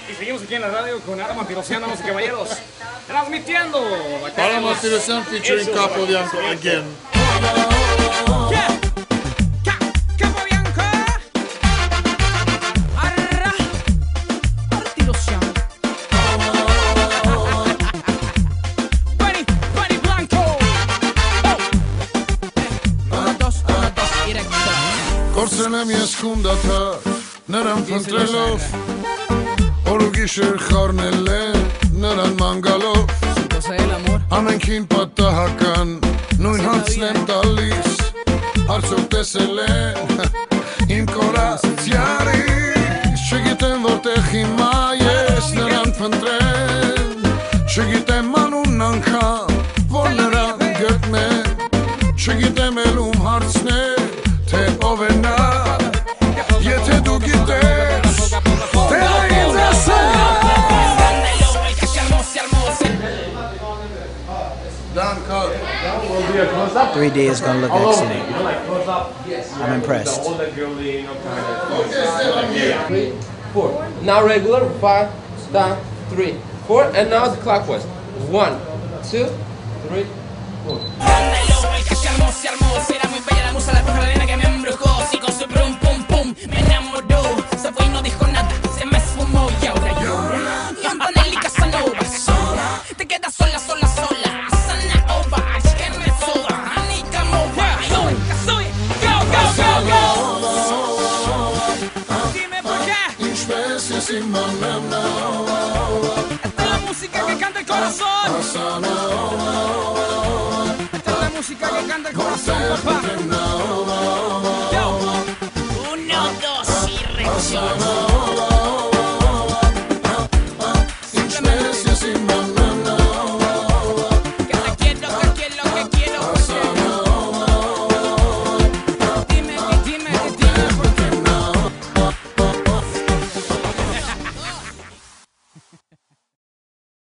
Y seguimos aquí en la radio con Ara Martirosyan, damas y caballeros, transmitiendo Ara Martirosyan featuring Capo Bianco again. Yeah. Capo Bianco. Ara Martirosyan. Bunny Blanco. Una, dos, directo. Korsenem jes kundata, nëran fëntrelov Oru gishër kharnele, nëran mangalov Amen kin patta hakan, nuin hansnem talis Harcok teselen, im kora zjari Që gitem vorte himajes, nëran fëntren Që gitem manun nanka, vor nëran gëtme Që gitem elum harcne, te ovena Jete du gitesh, te hajinza se Dan cut. 3D is gonna look excellent. I'm impressed. 3, 4. Now regular. 5, down, 3, 4, and now the clockwise. 1, 2, 3, 4. Esta es la música que canta el corazón. Esta es la música que canta el corazón, papá. Yo. 1, 2 y reacción.